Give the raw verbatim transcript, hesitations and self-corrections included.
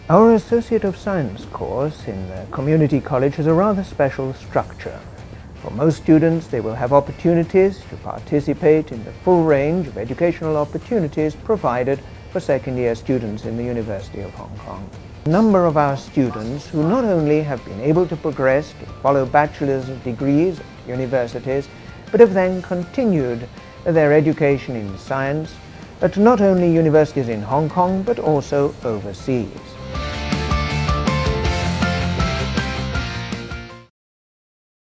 Our Associate of Science course in the Community College has a rather special structure. For most students, they will have opportunities to participate in the full range of educational opportunities provided for second-year students in the University of Hong Kong. A number of our students who not only have been able to progress to follow bachelor's degrees at universities, but have then continued their education in science at not only universities in Hong Kong, but also overseas.